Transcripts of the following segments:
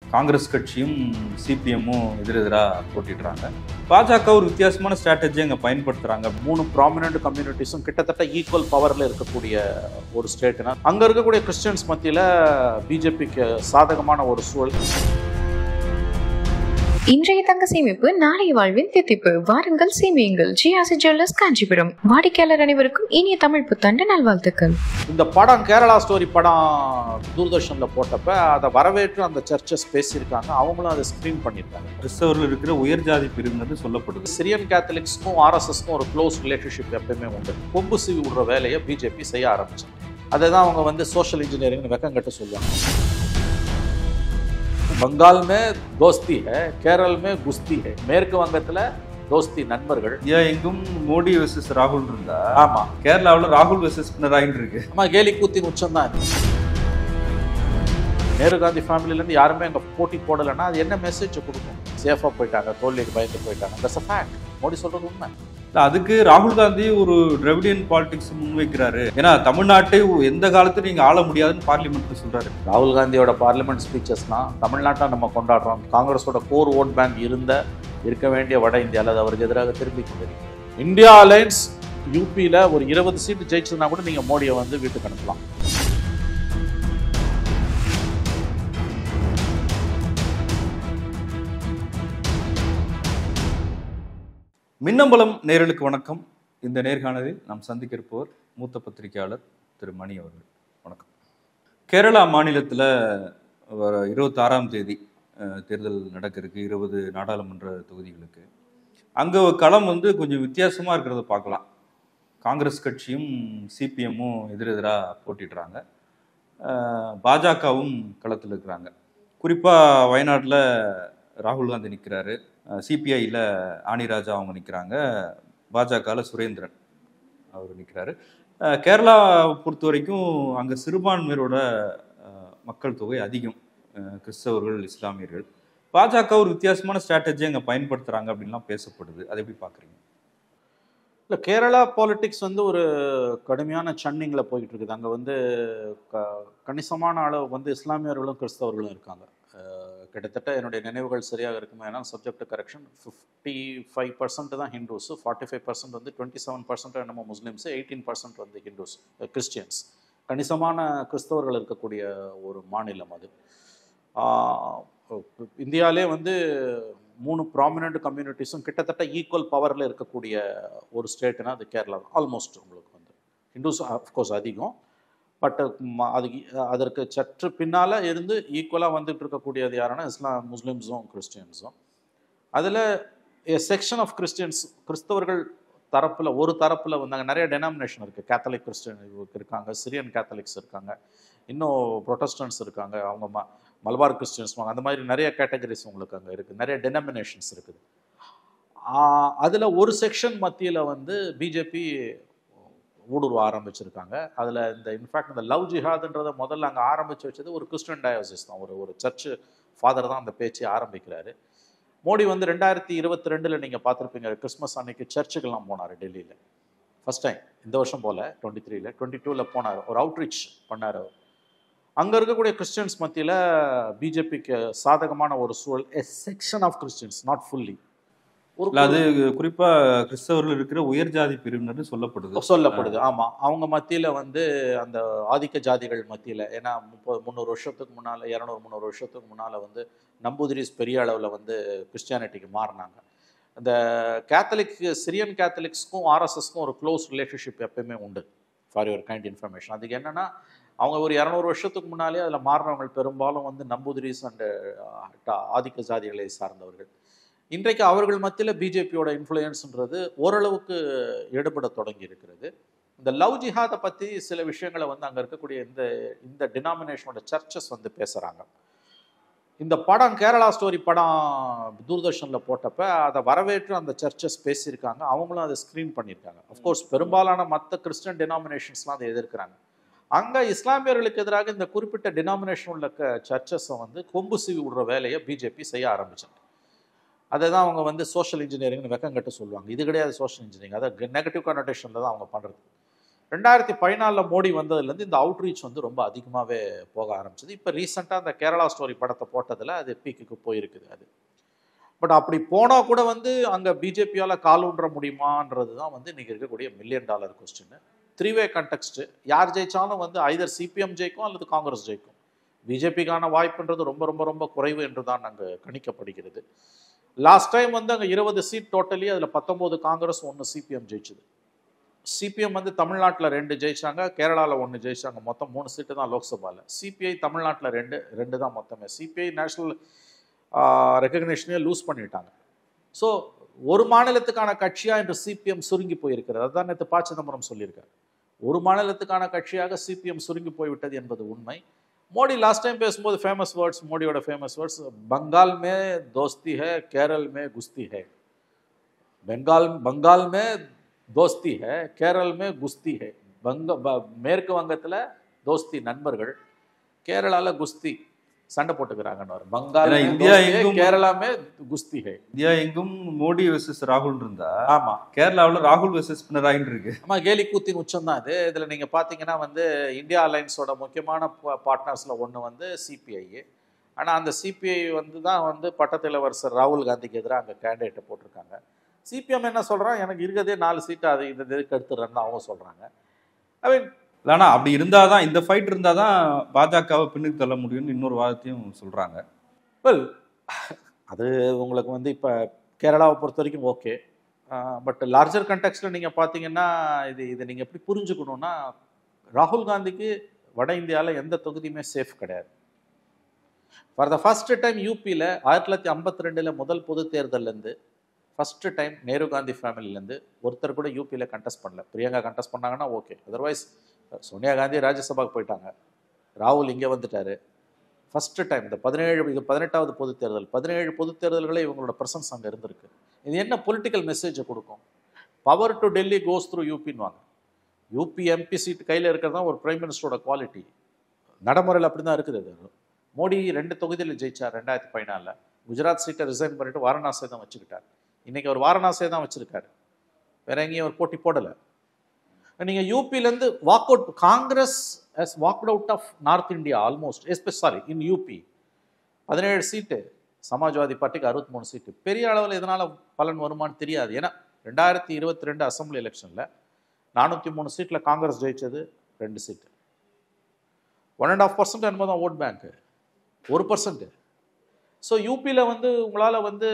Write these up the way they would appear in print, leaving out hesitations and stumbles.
காங்கிரஸ் கட்சியும் சிபிஎம்மும் எதிரெதிராக போட்டிடுறாங்க. பாஜக ஒரு வித்தியாசமான ஸ்ட்ராட்டஜி அங்கே பயன்படுத்துகிறாங்க. 3 ப்ராமினென்ட் கம்யூனிட்டிஸும் கிட்டத்தட்ட ஈக்குவல் பவரில் இருக்கக்கூடிய ஒரு ஸ்டேட்னா அங்கே இருக்கக்கூடிய கிறிஸ்டியன்ஸ் மத்தியில் பிஜேபிக்கு சாதகமான ஒரு சூழல். இன்றைய தங்க சேமிப்பு நாளைய வாழ்வின் தித்திப்பு. வாருங்கள் சேமியுங்கள். GRC jewellers Kanchipuram. வாடிக்கையாளர் அனைவருக்கும் இனிய தமிழ் புத்தாண்டு நல்வாழ்த்துக்கள். இந்த படம் கேரளா ஸ்டோரி படம் தூர்தர்ஷனில் போட்டப்ப அதை வரவேற்று அந்த சர்ச்சஸ் பேசியிருக்காங்க. அவங்களும் அதை ஸ்க்ரீன் பண்ணியிருக்காங்க. கிறிஸ்தவர்கள் இருக்கிற உயர் ஜாதி பிரிவினர் சொல்லப்படுது. சிரியன் கேத்தலிக்ஸ்க்கும் ஆர்எஸ்எஸ்க்கும் ஒரு க்ளோஸ் ரிலேஷன்ஷிப் எப்பயுமே உண்டு. கொம்பு சீவி விடுற வேலையை பிஜேபி செய்ய ஆரம்பிச்சாங்க. அதை தான் அவங்க வந்து சோஷியல் இன்ஜினியரிங் வெக்கங்கட்டு சொல்லுவாங்க. बंगाल में दोस्ती है, केरल में गुस्ती है. மேற்கு வங்கத்துல தோஸ்தி நண்பர்கள். எங்கும் மோடி வெர்சஸ் ராகுல் இருந்தா, ஆமா கேரளாவில் ராகுல் வெர்சஸ் பினராயி இருக்கு. ஆமா, கேலி கூத்தின் உச்சம் தான். நேரு காந்தி ஃபேமிலியிலேருந்து யாருமே அங்கே போட்டி போடலைன்னா அது என்ன மெசேஜ் கொடுக்கும்? சேஃபாக போயிட்டாங்க, தோல்விக்கு பயந்து போயிட்டாங்க. That's a fact. மோடி சொல்றது உண்மை. அதுக்கு ராகுல் காந்தி ஒரு திராவிடியன் பாலிடிக்ஸ் முன்வைக்கிறாரு. ஏன்னா தமிழ்நாட்டை எந்த காலத்துலையும் நீங்க ஆள முடியாதுன்னு பார்லிமெண்ட்ல சொல்றாரு. ராகுல் காந்தியோட பார்லிமெண்ட் ஸ்பீச்சஸ்லாம் தமிழ்நாட்டை நம்ம கொண்டாடுறோம். காங்கிரஸோட கோர் ஓட் பேங்க் இருக்க வேண்டிய வட இந்தியாவில் அது அவருக்கு எதிராக திரும்பி கொண்டிருக்கு. இந்தியா அலையன்ஸ் யூபியில் ஒரு 20 சீட்டு ஜெயிச்சதுன்னா கூட நீங்கள் மோடியை வந்து வீட்டுக்கு அனுப்பலாம். மின்னம்பலம் நேயர்களுக்கு வணக்கம். இந்த நேர்காணலில் நாம் சந்திக்க இருப்பவர் மூத்த பத்திரிகையாளர் திரு மணி அவர்கள். வணக்கம். கேரளா மாநிலத்தில் 26ஆம் தேதி தேர்தல் நடக்க இருக்கு. 20 நாடாளுமன்ற தொகுதிகளுக்கு. அங்கே களம் வந்து கொஞ்சம் வித்தியாசமாக இருக்கிறத பார்க்கலாம். காங்கிரஸ் கட்சியும் சிபிஎம்மும் எதிரெதிராக போட்டிடுறாங்க. பாஜகவும் களத்தில் இருக்கிறாங்க. குறிப்பாக வயநாட்டில் ராகுல் காந்தி நிற்கிறாரு. சிபிஐயில் ஆனிராஜா அவங்க நிற்கிறாங்க. பாஜகவில் சுரேந்திரன் அவர் நிற்கிறாரு. கேரளா பொறுத்த வரைக்கும் அங்கே சிறுபான்மையரோட மக்கள் தொகை அதிகம், கிறிஸ்தவர்கள், இஸ்லாமியர்கள். பாஜக ஒரு வித்தியாசமான ஸ்ட்ராட்டஜி அங்கே பயன்படுத்துகிறாங்க அப்படின்லாம் பேசப்படுது. அதை எப்படி பார்க்குறீங்க? இல்லை, கேரளா பாலிட்டிக்ஸ் வந்து ஒரு கடுமையான சன்னிங்கில் போய்கிட்டு இருக்குது. அங்கே வந்து கணிசமான அளவு வந்து இஸ்லாமியர்களும் கிறிஸ்தவர்களும் இருக்காங்க. கிட்டத்தட்ட என்னுடைய நினைவுகள் சரியாக இருக்குமே, ஏன்னா சப்ஜெக்ட் கரெக்ஷன் 55% தான் ஹிந்துஸ், 45% வந்து 27% என்னமோ முஸ்லீம்ஸு, 18% வந்து ஹிந்துஸ் கிறிஸ்டியன்ஸ். கணிசமான கிறிஸ்தவர்கள் இருக்கக்கூடிய ஒரு மாநிலம் அது. இந்தியாவிலே வந்து 3 ப்ராமினென்ட் கம்யூனிட்டிஸும் கிட்டத்தட்ட ஈக்குவல் பவரில் இருக்கக்கூடிய ஒரு ஸ்டேட்னா அது கேரளா. ஆல்மோஸ்ட் உங்களுக்கு வந்து ஹிந்துஸ் அஃப்கோர்ஸ் அதிகம், பட் அதற்கு சற்று பின்னால் இருந்து ஈக்குவலாக வந்துட்டு இருக்கக்கூடியது யாருன்னா முஸ்லீம்ஸும் கிறிஸ்டியன்ஸும். அதில் செக்ஷன் ஆஃப் கிறிஸ்டியன்ஸ், கிறிஸ்தவர்கள் தரப்பில் ஒரு தரப்பில் வந்து அங்கே நிறைய டெனாமினேஷன் இருக்குது. கேத்தலிக் கிறிஸ்டியன் இருக்காங்க, சிரியன் கேத்தலிக்ஸ் இருக்காங்க, இன்னும் ப்ரொட்டஸ்டன்ட்ஸ் இருக்காங்க, அவங்க மலபார் கிறிஸ்டியன்ஸ், அந்த மாதிரி நிறைய கேட்டகரிஸ் உங்களுக்கு அங்கே இருக்குது, நிறைய டெனாமினேஷன்ஸ் இருக்குது. அதில் ஒரு செக்ஷன் மத்தியில் வந்து பிஜேபி ஊடுருவ ஆரம்பிச்சிருக்காங்க. அதில் இன்ஃபேக்ட் இந்த லவ் ஜிஹாதுன்றதை முதல்ல அங்கே ஆரம்பித்து வச்சது ஒரு கிறிஸ்டியன் டயோசிஸ் தான். ஒரு சர்ச்சு ஃபாதர் தான் அந்த பேச்சை ஆரம்பிக்கிறாரு. மோடி வந்து 2022 நீங்கள் பார்த்துருப்பீங்க, கிறிஸ்மஸ் அன்னைக்கு சர்ச்சுக்கெல்லாம் போனார் டெல்லியில். ஃபர்ஸ்ட் டைம் இந்த வருஷம் போல் 23ல் 22ல் போனார். ஒரு அவுட்ரீச் பண்ணார். அங்கே இருக்கக்கூடிய கிறிஸ்டியன்ஸ் மத்தியில் பிஜேபிக்கு சாதகமான ஒரு சூழல். A section of Christians, not fully. அது குறிப்பா கிறிஸ்தவர்கள் இருக்கிற உயர் ஜாதி பிரிவினர் சொல்லப்படுது. ஆமா, அவங்க மத்தியில வந்து அந்த ஆதிக்க ஜாதிகள் மத்தியில, ஏன்னா 300 வருஷத்துக்கு முன்னால, 200-300 வருஷத்துக்கு முன்னால வந்து நம்பூதிரிஸ் பெரிய அளவில் வந்து கிறிஸ்டியானிட்டிக்கு மாறினாங்க. அந்த கேத்தலிக், சிரியன் கேத்தலிக்ஸ்க்கும் ஆர்எஸ்எஸ்க்கும் ஒரு க்ளோஸ் ரிலேஷன்ஷிப் எப்பயுமே உண்டு. For your kind information. அதுக்கு என்னன்னா, அவங்க ஒரு 200 வருஷத்துக்கு முன்னாலே அதில் மாறினவங்க பெரும்பாலும் வந்து நம்பூதிரிஸ் அண்ட் ஆதிக்க ஜாதிகளை சார்ந்தவர்கள். இன்றைக்கு அவர்கள் மத்தியில் பிஜேபியோட இன்ஃப்ளூயன்ஸ்ன்றது ஓரளவுக்கு எடுபட தொடங்கி இருக்கிறது. இந்த லவ் ஜிஹாதை பற்றி சில விஷயங்களை வந்து அங்கே இருக்கக்கூடிய இந்த டினாமினேஷனோட சர்ச்சஸ் வந்து பேசுகிறாங்க. இந்த படம் கேரளா ஸ்டோரி படம் தூர்தர்ஷனில் போட்டப்ப அதை வரவேற்று அந்த சர்ச்சஸ் பேசியிருக்காங்க. அவங்களும் அதை ஸ்க்ரீன் பண்ணியிருக்காங்க. அஃப்கோர்ஸ் பெரும்பாலான மற்ற கிறிஸ்டியன் டினாமினேஷன்ஸ்லாம் அதை எதிர்க்கிறாங்க. அங்கே இஸ்லாமியர்களுக்கு எதிராக இந்த குறிப்பிட்ட டினாமினேஷன் உள்ள சர்ச்சஸை வந்து கொம்பு சீவி விடுற வேலையை பிஜேபி செய்ய ஆரம்பிச்சாங்க. அதை தான் அவங்க வந்து சோஷியல் இன்ஜினியரிங்னு வெக்கங்கட்டு சொல்லுவாங்க. இது கிடையாது சோஷியல் இன்ஜினியரிங், அதை நெகட்டிவ் கனோட்டேஷனில் தான் அவங்க பண்ணுறது. 2014 மோடி வந்ததுலேருந்து இந்த அவுட்ரீச் வந்து ரொம்ப அதிகமாகவே போக ஆரம்பிச்சது. இப்போ ரீசெண்டாக அந்த கேரளா ஸ்டோரி படத்தை போட்டதில் அது பீக்குக்கு போயிருக்குது அது. பட் அப்படி போனால் கூட வந்து அங்கே பிஜேபியால் கால் ஊன்ற முடியுமான்றது தான் வந்து இன்றைக்கி இருக்கக்கூடிய $1 மில்லியன் கொஸ்டின். 3-வே கண்டெக்ஸ்ட், யார் ஜெயிச்சாலும் வந்து ஐதர் சிபிஎம் ஜெயிக்கும் அல்லது காங்கிரஸ் ஜெயிக்கும். பிஜேபிக்கான வாய்ப்புன்றது ரொம்ப ரொம்ப ரொம்ப குறைவு என்று தான் அங்கே கணிக்கப்படுகிறது. லாஸ்ட் டைம் வந்து அங்கே 20 சீட் டோட்டலி, அதில் 19 காங்கிரஸ், 1 சிபிஎம் ஜெயிச்சுது. சிபிஎம் வந்து தமிழ்நாட்டில் 2 ஜெயிச்சாங்க, கேரளாவில் 1 ஜெயிச்சாங்க. மொத்தம் 3 சீட்டு தான் லோக்சபாவில். சிபிஐ தமிழ்நாட்டில் 2 தான் மொத்தமே. சிபிஐ நேஷனல் ரெகக்னேஷனே லூஸ் பண்ணிட்டாங்க. ஸோ ஒரு மாநிலத்துக்கான கட்சியாக இன்று சிபிஎம் சுருங்கி போயிருக்கிறது. அதுதான் நேற்று ப. சிதம்பரம் சொல்லியிருக்காரு. ஒரு மாநிலத்துக்கான கட்சியாக சிபிஎம் சுருங்கி போய்விட்டது என்பது உண்மை. மோடி லாஸ்ட் டைம் பேசும்போது ஃபேமஸ் வேர்ட்ஸ், மோடியோட ஃபேமஸ் வேர்ட்ஸ், बंगाल में दोस्ती है, केरल में गुस्ती है. बंगाल में दोस्ती है, केरल में गुस्ती है. மேற்கு வங்கத்தில் தோஸ்தி நண்பர்கள், கேரளாவில் குஸ்தி சண்டை போட்டுக்கிறாங்கன்னு. பங்கால் இந்தியா எங்கும் கேரளாமே குஸ்தி ஹே. இந்தியா எங்கும் மோடி வெர்சஸ் ராகுல் இருந்தா, ஆமா, கேரளாவில் ராகுல் வெர்சஸ் பினராயி இருக்கு. ஆமா, கேலி கூத்தின் உச்சம் தான் இது. இதுல நீங்க பாத்தீங்கன்னா வந்து இந்தியா அலைன்ஸோட முக்கியமான பார்ட்னர்ஸ்ல ஒன்று வந்து சிபிஐ. ஆனா அந்த சிபிஐ வந்து தான் வந்து பட்டத்து இளவரசர் ராகுல் காந்திக்கு எதிராக அங்கே கேண்டிடேட்டை போட்டிருக்காங்க. சிபிஎம் என்ன சொல்றான், எனக்கு இருக்கிறதே 4 சீட்டு, அது இந்த இதுக்கு எடுத்துடுறேன்னு அவங்க சொல்றாங்க. ஐ மீன், இல்லைனா அப்படி இருந்தாதான், இந்த ஃபைட் இருந்தாதான் பாஜகவை பின்னுக்கு தள்ள முடியும்னு இன்னொரு வாதத்தையும் சொல்றாங்க. வெல், அது உங்களுக்கு வந்து இப்போ கேரளாவை பொறுத்த வரைக்கும் ஓகே. பட் லார்ஜர் கண்டெக்ஸ்டில் நீங்கள் பார்த்தீங்கன்னா இது நீங்கள் எப்படி புரிஞ்சுக்கணுன்னா, ராகுல் காந்திக்கு வட இந்தியாவில் எந்த தொகுதியுமே சேஃப் கிடையாது. ஃபார் த ஃபர்ஸ்ட் டைம் யூபியில் 1952 முதல் பொது தேர்தலேருந்து ஃபஸ்ட்டு டைம் நேரு காந்தி ஃபேமிலியிலேருந்து ஒருத்தர் கூட யூபியில் கண்டெஸ்ட் பண்ணல. பிரியங்கா கண்டெஸ்ட் பண்ணாங்கன்னா ஓகே, அதர்வைஸ் சோனியா காந்தி ராஜ்யசபாவுக்கு போயிட்டாங்க, ராகுல் இங்கே வந்துட்டார். ஃபஸ்ட்டு டைம் இந்த 18வது பொது தேர்தல், 17 பொது தேர்தல்களே இவங்களோட ப்ரெசன்ஸ் அங்கே இருந்திருக்கு. இது என்ன பொலிட்டிக்கல் மெசேஜை கொடுக்கும்? Power to Delhi goes through யூபின்வாங்க. யூபி எம்பி சீட் கையில் இருக்கிறது தான் ஒரு பிரைம் மினிஸ்டரோட குவாலிட்டி. நடைமுறையில் அப்படி தான் இருக்குது. அது மோடி 2 தொகுதியில் ஜெயிச்சார் 2014. குஜராத் சீட்டை ரிசைன் பண்ணிட்டு வாரணாசியை தான் வச்சுக்கிட்டார். இன்றைக்கி அவர் வாரணாசியை தான் வச்சுருக்காரு, வேற எங்கேயும் ஒரு போட்டி போடலை. நீங்கள் யூபியிலேருந்து walk out, Congress has walked out of North India almost, especially in UP. 17 seat, Samajwadi பார்ட்டிக்கு 63 சீட்டு. பெரிய அளவில் இதனால் பலன் வருமானு தெரியாது. ஏன்னா 2022 அசம்பிளி எலெக்ஷனில் 403 சீட்டில் காங்கிரஸ் ஜெயிச்சது 2 சீட்டு. 1.5% என்னமோ தான் ஓட் பேங்க்கு, 1%. ஸோ யூபியில் வந்து உங்களால் வந்து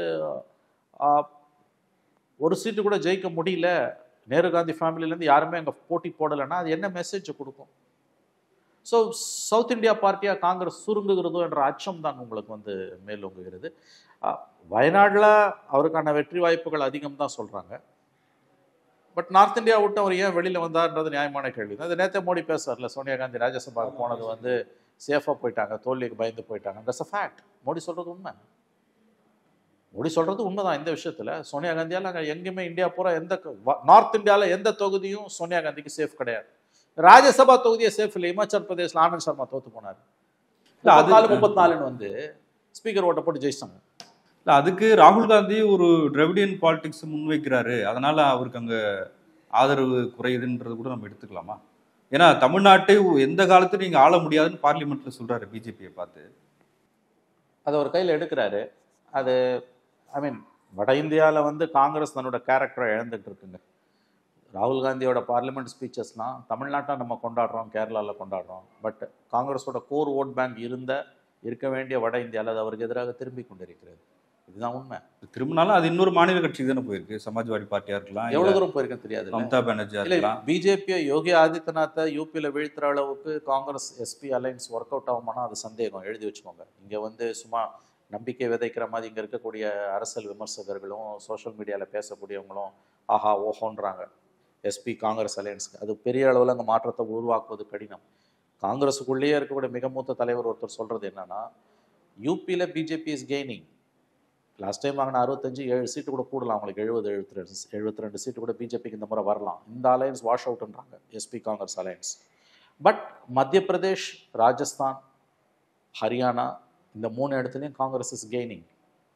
ஒரு சீட்டு கூட ஜெயிக்க முடியல, நேரு காந்தி ஃபேமிலியிலேருந்து யாருமே அங்கே போட்டி போடலைன்னா அது என்ன மெசேஜ் கொடுக்கும்? ஸோ சவுத் இந்தியா பார்ட்டியாக காங்கிரஸ் சுருங்குகிறதோ என்ற அச்சம் தான் உங்களுக்கு வந்து மேலோங்குகிறது. வயநாட்டில் அவருக்கான வெற்றி வாய்ப்புகள் அதிகம் தான் சொல்கிறாங்க. பட் நார்த் இந்தியா விட்டு அவர் ஏன் வெளியில் வந்தார்ன்றது நியாயமான கேள்வி தான். அது நேற்றே மோடி பேசுவார்ல, சோனியா காந்தி ராஜ்யசபாவுக்கு போனது வந்து சேஃபாக போயிட்டாங்க, தோல்விக்கு பயந்து போயிட்டாங்க. That's a fact. மோடி சொல்கிறது உண்மை. மோடி சொல்கிறது உண்மைதான். இந்த விஷயத்தில் சோனியா காந்தியால் அங்கே எங்கேயுமே இந்தியா பூரா நார்த் இந்தியாவில் எந்த தொகுதியும் சோனியா காந்திக்கு சேஃப் கிடையாது. ராஜ்யசபா தொகுதியை சேஃப் இல்லை. இமாச்சல் பிரதேசில் ஆனந்த் சர்மா தோற்று போனார். 34 வந்து ஸ்பீக்கர் ஓட்டை போட்டு ஜெயிச்சாங்க. இல்லை, அதுக்கு ராகுல் காந்தி ஒரு டிராவிடியன் பாலிடிக்ஸ் முன்வைக்கிறாரு, அதனால அவருக்கு அங்கே ஆதரவு குறையுதுன்றது கூட நம்ம எடுத்துக்கலாமா? ஏன்னா தமிழ்நாட்டை எந்த காலத்தையும் நீங்கள் ஆள முடியாதுன்னு பார்லிமெண்ட்டில் சொல்கிறாரு பிஜேபியை பார்த்து. அதை ஒரு கையில் எடுக்கிறாரு. அது ஐ மீன், வட இந்தியாவில் வந்து காங்கிரஸ் தன்னோட கேரக்டரை இழந்துட்டு இருக்குங்க. ராகுல் காந்தியோட பார்லிமெண்ட் ஸ்பீச்சஸ்லாம் தமிழ்நாட்டில் நம்ம கொண்டாடுறோம், கேரளாவில் கொண்டாடுறோம். பட் காங்கிரஸோட கோர் ஓட் பேங்க் இருக்க வேண்டிய வட இந்தியாவில் அது அவருக்கு எதிராக திரும்பி கொண்டிருக்கிறது. இதுதான் உண்மை. திரும்பினாலும் அது இன்னொரு மாநில கட்சிக்கு தானே போயிருக்கு. சமாஜ்வாடி பார்ட்டியாக இருக்கலாம், எவ்வளோ தூரம் போயிருக்குன்னு தெரியாது. மம்தா பானர்ஜியாக இருக்கலாம். பிஜேபியை யோகி ஆதித்யநாத்தை யூபியில் வீழ்த்துற அளவுக்கு Congress SP alliance work out ஆகுமானா அது சந்தேகம். எழுதி வச்சுக்கோங்க. இங்கே வந்து சும்மா நம்பிக்கை விதைக்கிற மாதிரி இங்கே இருக்கக்கூடிய அரசியல் விமர்சகர்களும் சோஷியல் மீடியாவில் பேசக்கூடியவங்களும் ஆஹா ஓஹோன்றாங்க எஸ்பி காங்கிரஸ் அலையன்ஸுக்கு. அது பெரிய அளவில் அங்கே மாற்றத்தை உருவாக்குவது கடினம். காங்கிரஸுக்குள்ளேயே இருக்கக்கூடிய மிக மூத்த தலைவர் ஒருத்தர் சொல்கிறது என்னன்னா, யூபியில் BJP is gaining. Last time வாங்கின 65 சீட்டு கூட கூடலாம், அவங்களுக்கு 72 சீட்டு கூட பிஜேபிக்கு இந்த முறை வரலாம். இந்த அலையன்ஸ் வாஷ் அவுட்ன்றாங்க SP Congress alliance. But Madhya Pradesh, Rajasthan, Haryana இந்த 3 இடத்துலையும் காங்கிரஸ் இஸ் கெய்னிங்.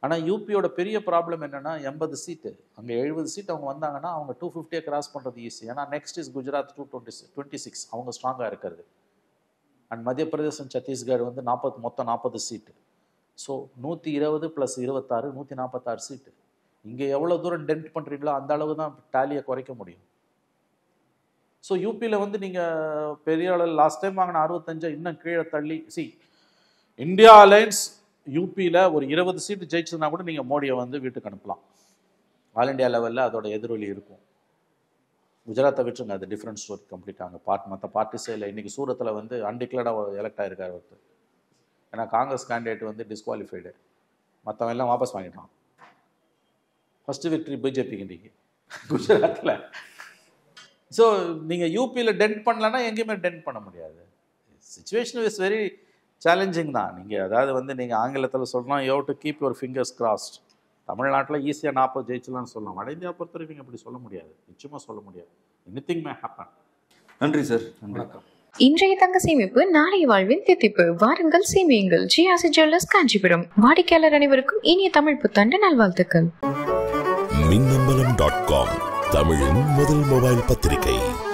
ஆனால் யூபியோட பெரிய ப்ராப்ளம் என்னென்னா 80 சீட்டு, அங்கே 70 சீட் அவங்க வந்தாங்கன்னா அவங்க 250 கிராஸ் பண்ணுறது ஈஸி. ஏன்னா நெக்ஸ்ட் இஸ் குஜராத் 226 அவங்க ஸ்ட்ராங்காக இருக்கிறது. அண்ட் மத்திய பிரதேசம் சத்தீஸ்கர் வந்து மொத்தம் 40 சீட்டு. ஸோ 120 + 26 146 சீட்டு. இங்கே எவ்வளோ தூரம் டென்ட் பண்ணுறீங்களோ அந்த அளவு தான் டேலியை குறைக்க முடியும். ஸோ யூபியில் வந்து நீங்கள் பெரிய அளவில் லாஸ்ட் டைம் வாங்கின 65 இன்னும் கீழே தள்ளி இந்தியா அலையன்ஸ் யூபியில் ஒரு 20 சீட்டு ஜெயிச்சதுனா கூட நீங்கள் மோடியை வந்து வீட்டுக்கு அனுப்பலாம். ஆல் இண்டியா லெவலில் அதோட எதிரொலி இருக்கும். குஜராத்தை விட்டுருங்க, அது டிஃப்ரெண்ட் ஸ்டோரி கம்ப்ளீட்டாக. அங்கே மற்ற பார்ட்டிஸே இல்லை. இன்றைக்கி சூரத்தில் வந்து அன்டிக்ளேர்டாக எலெக்ட் ஆகிருக்கார் ஒருத்தர். ஏன்னா காங்கிரஸ் கேண்டிடேட் வந்து டிஸ்குவாலிஃபைடு, மற்றவன் எல்லாம் வாபஸ் வாங்கிட்டான். ஃபஸ்ட்டு விக்ட்ரி பிஜேபிக்கு இன்றைக்கி குஜராத்தில். ஸோ நீங்கள் யூபியில் டென்ட் பண்ணலன்னா எங்கேயுமே டென்ட் பண்ண முடியாது. சிச்சுவேஷன் இஸ் வெரி சேலஞ்சிங் தான். நீங்கள் அதாவது வந்து நீங்கள் ஆங்கிலத்தில் சொல்லலாம், you have to keep your fingers crossed. தமிழ்நாட்டில் ஈஸியாக 40 ஜெயிச்சலாம்னு சொல்லலாம். வட இந்தியா பொறுத்த வரைக்கும் அப்படி சொல்ல முடியாது, நிச்சயமாக சொல்ல முடியாது. Anything may happen. நன்றி சார். வணக்கம். இன்றைய தங்க சேமிப்பு நாளைய வாழ்வின் தித்திப்பு. வாருங்கள் சேமியுங்கள். GRC jewellers Kanchipuram. வாடிக்கையாளர் அனைவருக்கும் இனிய தமிழ் புத்தாண்டு நல்வாழ்த்துக்கள். மின்னம்பலம்.com தமிழின் முதல் மொபைல் பத்திரிகை.